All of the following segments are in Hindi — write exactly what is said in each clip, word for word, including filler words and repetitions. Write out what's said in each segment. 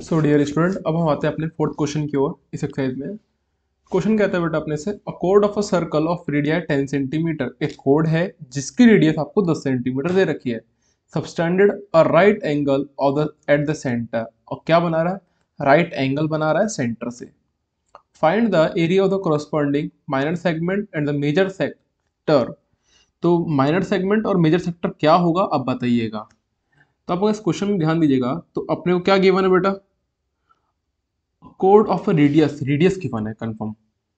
सो डियर स्टूडेंट, अब हम आते हैं अपने फोर्थ क्वेश्चन की ओर इस एक्सरसाइज में। क्वेश्चन कहता है बेटा अपने से, अ कोड of a circle of radius ten centimetre. एक कोड है जिसकी रेडियस आपको दस सेंटीमीटर दे रखी है। Subtends a right angle of the at the centre, और क्या बना रहा है? राइट right एंगल बना रहा है सेंटर से। Find the area of the corresponding minor segment and the major sector. तो माइनर सेगमेंट और मेजर सेक्टर क्या होगा अब बताइएगा। तो आप इस क्वेश्चन में ध्यान दीजिएगा, तो अपने को क्या गिवन है बेटा? कोड ऑफ रेडियस, रेडियस गिवन है कंफर्म।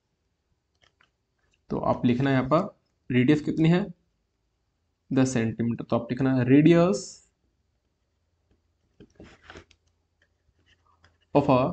तो आप लिखना है यहाँ पर रेडियस कितनी है? दस सेंटीमीटर। तो आप लिखना है रेडियस ऑफ अ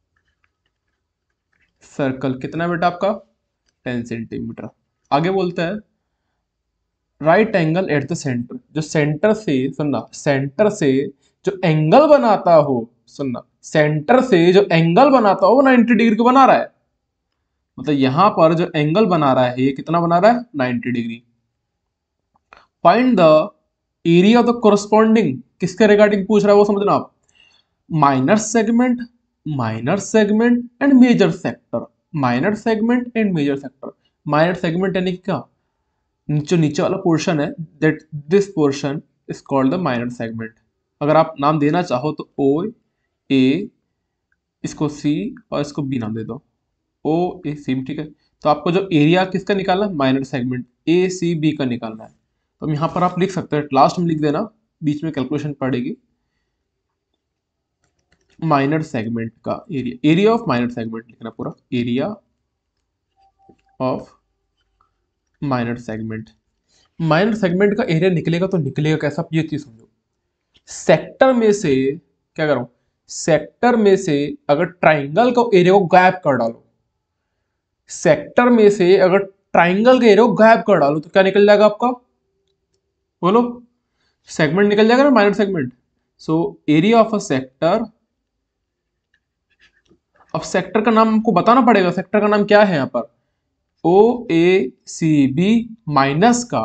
सर्कल कितना है बेटा आपका? Ten centimetre. आगे बोलता है right angle at the centre. जो सेंटर से, सुनना, सेंटर से जो एंगल बनाता हो, सुनना, सेंटर से जो एंगल बनाता हो वो नाइन्टी डिग्री को बना रहा है। मतलब यहां पर जो एंगल बना रहा है ये कितना बना रहा है? Ninety degree. Find the area of the corresponding, किसके रिगार्डिंग पूछ रहा है वो समझना आप। Minor segment, minor segment and major sector, minor segment and major sector. Minor segment यानी कि क्या? जो नीचे वाला पोर्शन है, that this portion is called the minor segment. अगर आप नाम देना चाहो तो ओ ए, इसको सी और इसको बी नाम दे दो। ओ ए सी, ठीक है। तो आपको जो एरिया किसका निकालना है? Minor segment A C B का निकालना है। तो यहाँ पर आप लिख सकते हैं, लास्ट में लिख देना, बीच में कैलकुलेशन पड़ेगी। माइनर सेगमेंट का area, area of minor segment लिखना पूरा, area of minor segment. Minor segment का एरिया निकलेगा तो निकलेगा कैसा, आप ये चीज समझो। सेक्टर में से क्या करूं, सेक्टर में से अगर ट्राइंगल का एरिया को गायब कर डालो, सेक्टर में से अगर ट्राइंगल के एरिया को गायब कर डालो तो क्या निकल जाएगा आपका? बोलो। सेगमेंट निकल जाएगा ना, minor segment. So area of a sector, अब सेक्टर का नाम हमको बताना पड़ेगा, सेक्टर का नाम क्या है यहाँ पर? O A C B minus का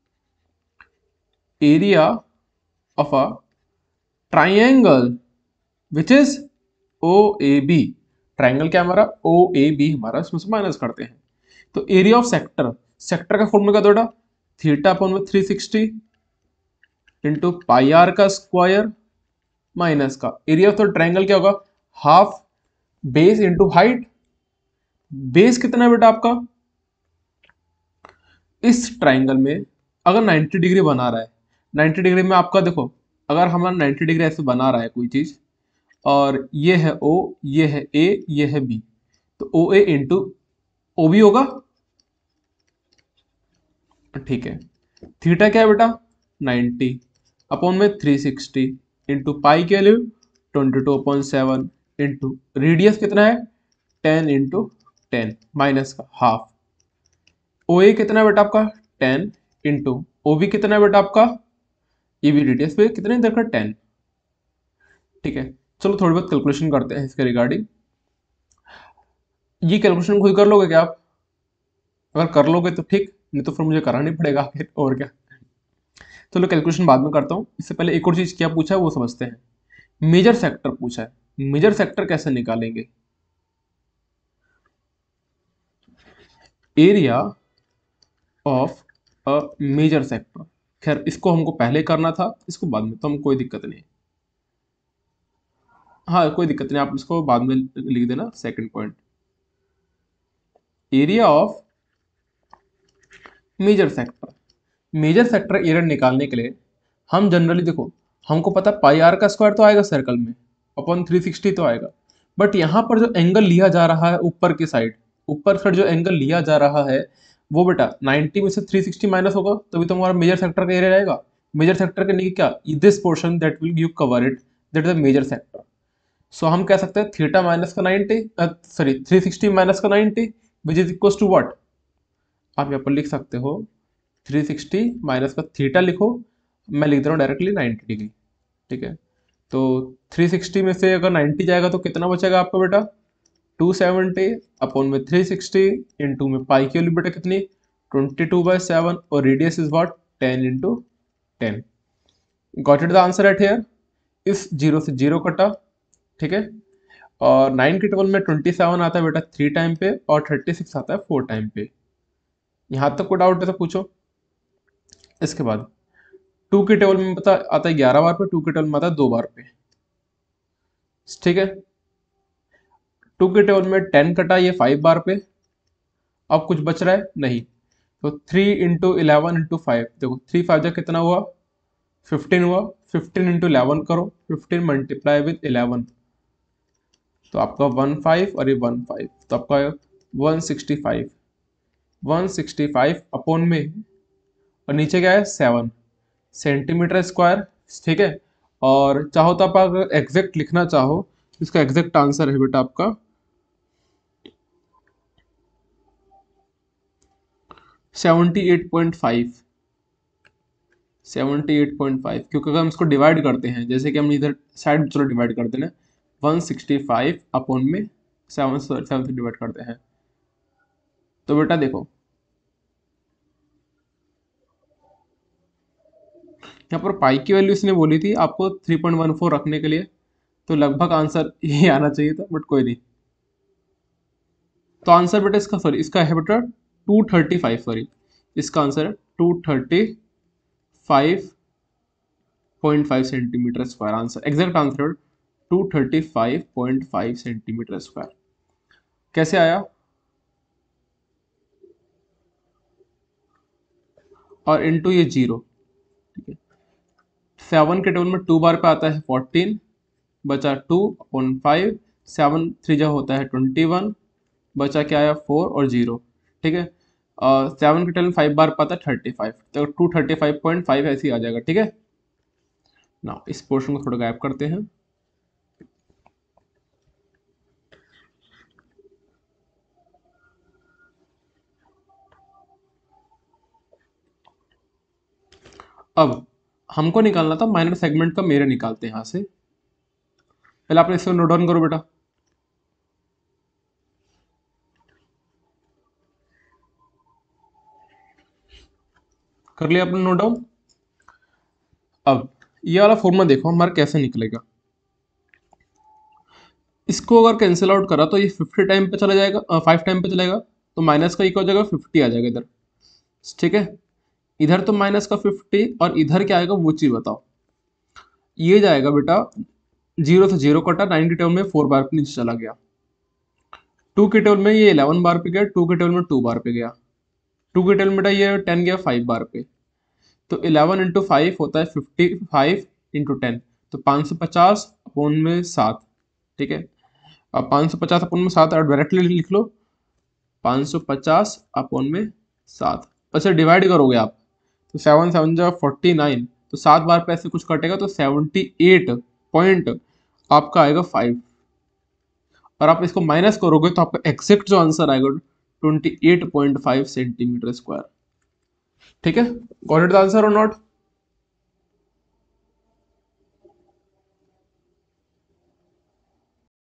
area of a triangle which is O A B. Triangle क्या हमारा? ओ ए बी हमारा, इसमें से माइनस करते हैं। तो एरिया ऑफ सेक्टर, सेक्टर का फॉर्मूला क्या था? थीटा अपॉन में three sixty into pi r का स्क्वायर माइनस का एरिया ऑफ द ट्राइंगल क्या होगा? Half base into height. Base कितना है बेटा आपका? इस ट्राइंगल में अगर नाइन्टी डिग्री बना रहा है, नाइन्टी डिग्री में आपका देखो, अगर हमारा नाइन्टी डिग्री ऐसे बना रहा है कोई चीज, और ये है ओ, ये है ए, ये है बी, तो ओ ए इंटू ओ बी होगा, ठीक है। थीटा क्या है बेटा? नाइन्टी अपॉन में थ्री सिक्सटी इंटू पाई के लिए twenty two upon seven into radius कितना है? टेन इंटू टेन माइनस का हाफ। ओ ए कितना है बेटा आपका? टेन इंटू ओ बी कितना है बेटा आपका? ये भी रेडियस पे कितने दरकार? टेन, ठीक है। चलो थोड़ी बहुत कैलकुलेशन करते हैं इसके रिगार्डिंग। ये कैलकुलेशन खुद कर लोगे क्या आप? अगर कर लोगे तो ठीक, नहीं तो फिर मुझे करानी पड़ेगा आखिर, और क्या। चलो कैलकुलेशन बाद में करता हूँ, इससे पहले एक और चीज क्या पूछा है वो समझते हैं। मेजर सेक्टर पूछा है। मेजर सेक्टर कैसे निकालेंगे? Area of a major sector, खैर इसको हमको पहले करना था, इसको बाद में, तो हम कोई दिक्कत नहीं। हाँ कोई दिक्कत नहीं, आप इसको बाद में लिख देना second point. Area of major sector, major sector area निकालने के लिए हम जनरली देखो, हमको पता पाई आर का स्क्वायर तो आएगा सर्कल में, अपॉन थ्री सिक्सटी तो आएगा। बट यहाँ पर जो एंगल लिया जा रहा है ऊपर की साइड, ऊपर साइड जो एंगल लिया जा रहा है वो बेटा नाइन्टी में से थ्री सिक्सटी माइनस होगा, तभी तो हमारा मेजर सेक्टर का एरिया रहेगा। मेजर सेक्टर के लिए क्या? This portion that will you cover it, that is the major sector. So हम कह सकते हैं थीटा माइनस का ninety, sorry three sixty minus का ninety which is equal to what? आप यहाँ पर लिख सकते हो थ्री सिक्सटी माइनस का थीटा लिखो, मैं लिख दे रहा हूँ डायरेक्टली नाइन्टी डिग्री, ठीक है। तो थ्री सिक्सटी में से अगर नाइन्टी जाएगा तो कितना बचेगा आपका बेटा? टू सेवेंटी अपॉन में थ्री सिक्सटी इंटू में पाई की वैल्यू बेटा कितनी? ट्वेंटी टू बाई सेवन, और radius is what? Ten into ten. Got it the answer at here. इस जीरो से जीरो कटा, ठीक है। और नाइन के टेबल में ट्वेंटी सेवन आता है बेटा थ्री टाइम पे और थर्टी सिक्स आता है फोर टाइम पे। यहाँ तक कोई डाउट है तो पूछो। इसके बाद टू के टेबल में पता आता है ग्यारह बार पे, टू के टेबल में आता है दो बार पे। ठीक है। टू के टेबल में टेन कटा ये फाइव बार पे। अब कुछ बच रहा है नहीं, तो three into eleven into five, देखो थ्री फाइव जा कितना हुआ, फिफ्टीन हुआ। फिफ्टीन इंटू इलेवन करो, फिफ्टीन मल्टीप्लाई विद इलेवन, तो आपका वन फाइव और ये वन फाइव, तो आपका one sixty five. One sixty five upon में और नीचे क्या है सेवन सेंटीमीटर स्क्वायर। ठीक है। और चाहो तो आप अगर एग्जैक्ट लिखना चाहो, इसका एग्जैक्ट आंसर है बेटा आपका seventy eight point five. Seventy eight point five, क्योंकि अगर हम इसको डिवाइड करते हैं, जैसे कि हम इधर साइड चलो डिवाइड करते हैं, वन सिक्सटी फाइव अपॉन में सेवन सेवन से डिवाइड करते हैं, तो बेटा देखो यहाँ पर पाई की वैल्यू इसने बोली थी आपको थ्री पॉइंट वन फोर रखने के लिए, तो लगभग आंसर ये आना चाहिए था, बट कोई नहीं। तो आंसर बेटा इसका सॉरी इसका है बेटा टू थर्टी फाइव, सॉरी इसका आंसर है two thirty five point five centimetre square. Answer exact answer two thirty five point five centimetre square. कैसे आया? और इनटू ये जीरो, ठीक है। सेवन के टेबल में टू बार पे आता है फोर्टीन, बचा two upon five, seven three जो होता है ट्वेंटी वन, बचा क्या आया फोर और जीरो। ठीक है। सेवन के टेबल में फाइव बार पे आता है थर्टी फाइव, तो two thirty five point five ऐसे ही आ जाएगा। ठीक है ना, इस पोर्शन को थोड़ा गायब करते हैं। अब हमको निकालना था माइनर सेगमेंट का, मेरे निकालते हैं यहां से। पहले आपने इसको नोट डाउन करो बेटा। कर लिया आपने नोट डाउन। अब ये वाला फॉर्मूला देखो हमारा कैसे निकलेगा। इसको अगर कैंसिल आउट करा तो ये फिफ्टी टाइम पे चला जाएगा, फाइव टाइम पे चलेगा, तो माइनस का इक्वल हो जाएगा फिफ्टी आ जाएगा इधर। ठीक है। इधर तो माइनस का फिफ्टी और इधर क्या आएगा वो चीज बताओ। ये जाएगा बेटा जीरो से जीरो कटा, नाइन के टेबल में फोर बार पे नीचे चला गया, टू के टेबल में ये इलेवन बार पे गया, टू के टेबल में टू बार पे गया, टू के टेबल में बेटा ये टेन गया फाइव बार पे, तो इलेवन इंटू फाइव होता है फिफ्टी फाइव इंटू टेन, तो पाँच सौ पचास अपोन में सात। ठीक है। अब पाँच सौ पचास अपोन में सात और डायरेक्टली लिख लो, पाँच सौ पचास अपोन में सात। अच्छा डिवाइड करोगे आप तो सेवन सेवन जो फोर्टी नाइन, तो सात बार पे ऐसे कुछ कटेगा तो सेवेंटी एट पॉइंट आपका आएगा फाइव, और आप इसको माइनस करोगे तो आपका एग्जैक्ट जो आंसर आएगा twenty eight point five centimetre square. ठीक है, गॉट इट द आंसर और नॉट?